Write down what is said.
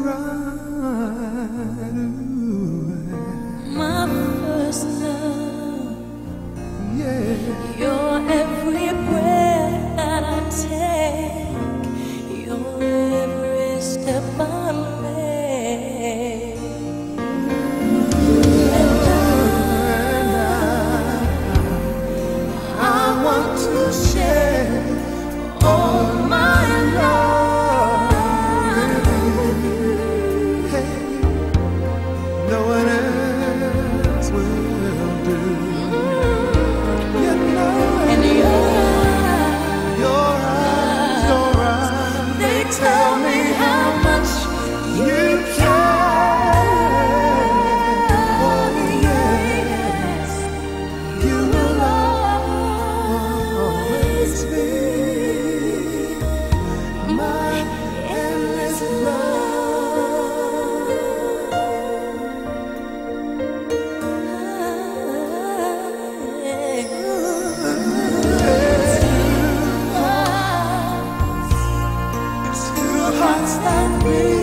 right. My first love, Yeah. your every breath that I take, your every step I make. And I want to share all my love with you. Hey, no one else will do. You know, And your eyes, they tell me how much you care. Oh, yes, you will always be my endless love. Two hearts that beat.